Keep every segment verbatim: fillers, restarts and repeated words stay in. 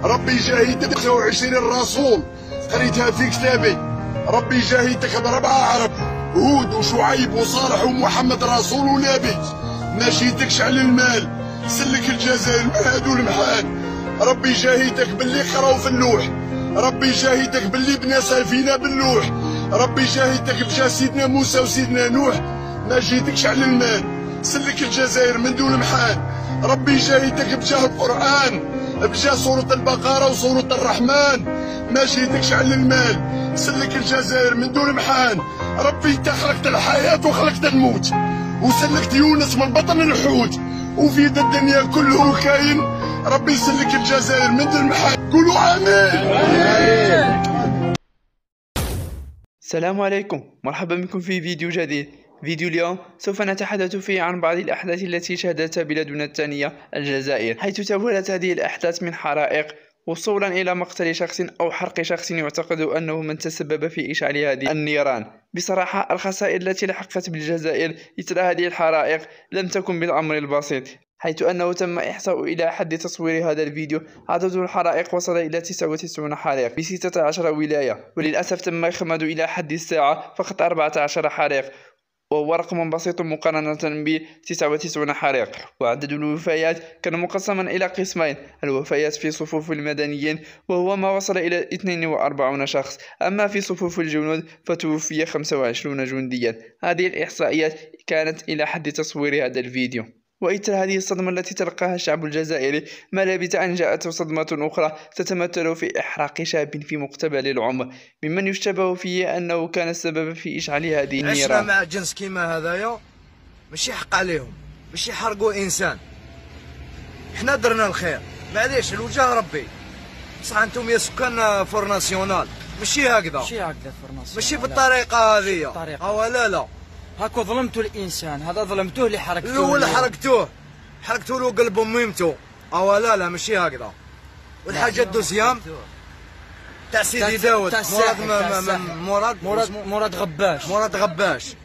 ربي يجاهدك خمسة وعشرين رسول قريتها في كتابي. ربي يجاهدك بربعة عرب، هود وشعيب وصالح ومحمد رسول ونبي. ما جيتكش على المال، سلك الجزائر من هادو المحال. ربي يجاهدك باللي قراو في اللوح، ربي يجاهدك باللي بنى سفينة باللوح، ربي يجاهدك بجا سيدنا موسى وسيدنا نوح. ما جيتكش على المال، سلك الجزائر من دون محال. ربي يجاهدك بجا القرآن، بجا سورة البقرة وسورة الرحمن. ما جيتكش على المال، سلك الجزائر من دون محال. ربي انت خلقت الحياة وخلقت الموت، وسلكت يونس من بطن الحوت، وفي الدنيا كله كاين. ربي يسلك الجزائر من دون محال. قولوا آمين. السلام عليكم، مرحبا بكم في فيديو جديد. فيديو اليوم سوف نتحدث فيه عن بعض الأحداث التي شهدتها بلادنا الثانية الجزائر، حيث تولت هذه الأحداث من حرائق وصولا إلى مقتل شخص أو حرق شخص يعتقد أنه من تسبب في إشعال هذه النيران. بصراحة الخسائر التي لحقت بالجزائر إثر هذه الحرائق لم تكن بالأمر البسيط، حيث أنه تم إحصاء إلى حد تصوير هذا الفيديو عدد الحرائق وصل إلى تسعة وتسعين حريق بستة عشر ولاية، وللأسف تم إخماد إلى حد الساعة فقط أربعة عشر حريق، وهو رقم بسيط مقارنة ب تسعة وتسعين حريق. وعدد الوفيات كان مقسما إلى قسمين: الوفيات في صفوف المدنيين وهو ما وصل إلى اثنين وأربعين شخص، أما في صفوف الجنود فتوفي خمسة وعشرين جنديا. هذه الإحصائيات كانت إلى حد تصوير هذا الفيديو. وإثر هذه الصدمة التي تلقاها الشعب الجزائري، ما لبث أن جاءت صدمة أخرى تتمثل في إحراق شاب في مقتبل العمر ممن يشتبه فيه أنه كان السبب في إشعال هذه النيران. عشنا مع جنس كيما هذايا، ماشي حق عليهم، ماشي يحرقوا إنسان. حنا درنا الخير، معليش الوجه ربي. بصح انتم يا سكان فور ناسيونال ماشي هكذا، ماشي هكذا فور ناسيونال، ماشي بالطريقة هذه. اه لا لا، هاكو ظلمتوا الانسان، هذا ظلمتوه اللي حرقتوه. الاول حرقتوه، حرقتوا له قلب وميمتو. اه لا لا ماشي هكذا. والحاجه الدوزيام تاع سيدي داود، مراد مراد مراد مراد غباش مراد غباش.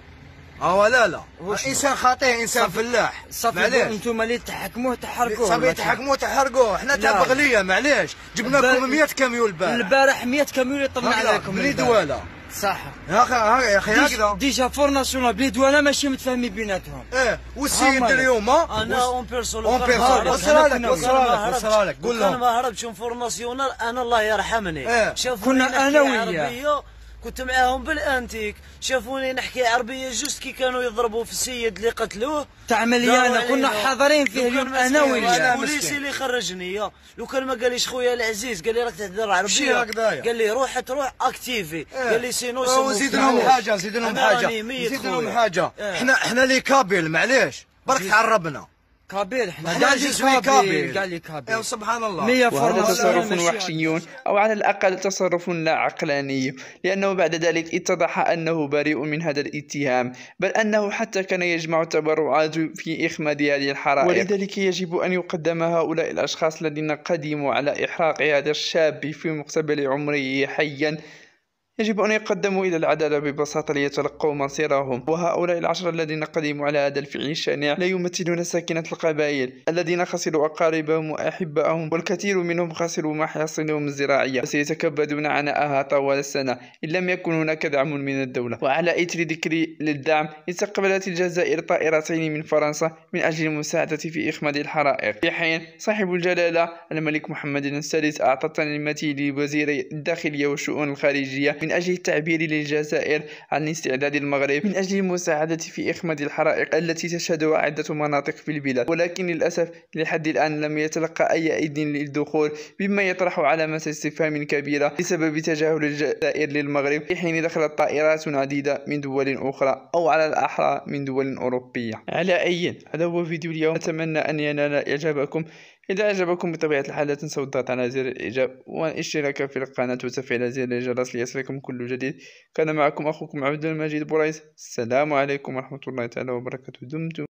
اه لا لا، انسان خاطئ، انسان فلاح. معليش انتم اللي تحكموه تحرقوه، صافي تحكموه تحرقوه. حنا تاع بغليه، معليش جبنا لكم مية كاميون البارح. البارح مية كاميون يطلع عليكم بلي دواله. صح يا اخي يا اخي هكذا ديجا فور ناسيونال بلي دواله ماشي متفاهمين بيناتهم. ايه والسيد اليوم انا اون بيرسون اون بيرسون وصل لك وصل لك وصل لك قول لهم انا ما هربتش من فور ناسيونال. انا الله يرحمني إيه. كنا انا وياه كنت معاهم بالانتيك، شافوني نحكي عربيه جوست كي كانوا يضربوا في السيد اللي قتلوه تاع مليانه، كنا حاضرين فيه اليوم انا وياه. البوليسي اللي خرجني، لو كان ما قاليش خويا العزيز قال لي راك تهدر عربيه، قال لي روح تروح اكتيفي، قال لي سينو نزيد لهم حاجه نزيد لهم حاجه نزيد لهم حاجه. حنا حنا لي كابيل، معليش برك تعربنا كابيل. حنا كاع لي كابيل، كاع لي كابيل. سبحان الله. وهذا تصرف وحشي، أو على الأقل تصرف لا عقلاني، لأنه بعد ذلك اتضح أنه بريء من هذا الاتهام، بل أنه حتى كان يجمع التبرعات في إخماد هذه الحرائق. ولذلك يجب أن يقدم هؤلاء الأشخاص الذين قدموا على إحراق هذا الشاب في مقتبل عمره حيا، يجب أن يقدموا إلى العدالة ببساطة ليتلقوا مصيرهم. وهؤلاء العشرة الذين قدموا على هذا الفعل الشنيع لا يمثلون ساكنة القبائل الذين خسروا أقاربهم وأحبائهم، والكثير منهم خسروا محاصيلهم الزراعية وسيتكبدون عناءها طوال السنة إن لم يكن هناك دعم من الدولة. وعلى إثر ذكر للدعم، استقبلت الجزائر طائرتين من فرنسا من أجل المساعدة في إخماد الحرائق، في حين صاحب الجلالة الملك محمد السادس أعطى تنظيمته لوزيري الداخلية والشؤون الخارجية من أجل التعبير للجزائر عن استعداد المغرب من أجل المساعدة في إخماد الحرائق التي تشهدها عدة مناطق في البلاد. ولكن للأسف لحد الآن لم يتلقى أي إذن للدخول، بما يطرح علامة استفهام كبيرة بسبب تجاهل الجزائر للمغرب، في حين دخلت طائرات عديدة من دول أخرى، أو على الأحرى من دول أوروبية. على أي هذا هو فيديو اليوم، أتمنى أن ينال إعجابكم. إذا أعجبكم بطبيعة الحال لا تنسوا الضغط على زر الإعجاب والاشتراك في القناة وتفعيل زر الجرس ليصلكم كل جديد. كان معكم أخوكم عبد المجيد بوريس، السلام عليكم ورحمة الله تعالى وبركاته. دمتم